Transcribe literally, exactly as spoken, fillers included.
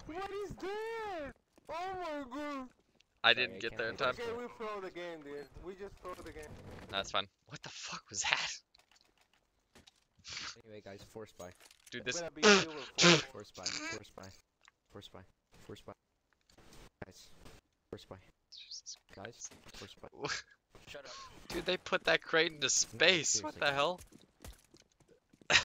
What is that? Oh my god. I Sorry, didn't I get can't there in wait time. to- Okay, we throw the game, dude. We just throw the game. That's fine. What the fuck was that? Anyway, guys, force buy. Dude, It's this. gonna be silver four. Force buy. Force buy. Force buy. Force buy. Guys, force buy. Jesus Guys, force buy. Christ. Shut up. Dude, they put that crate into space. What the hell?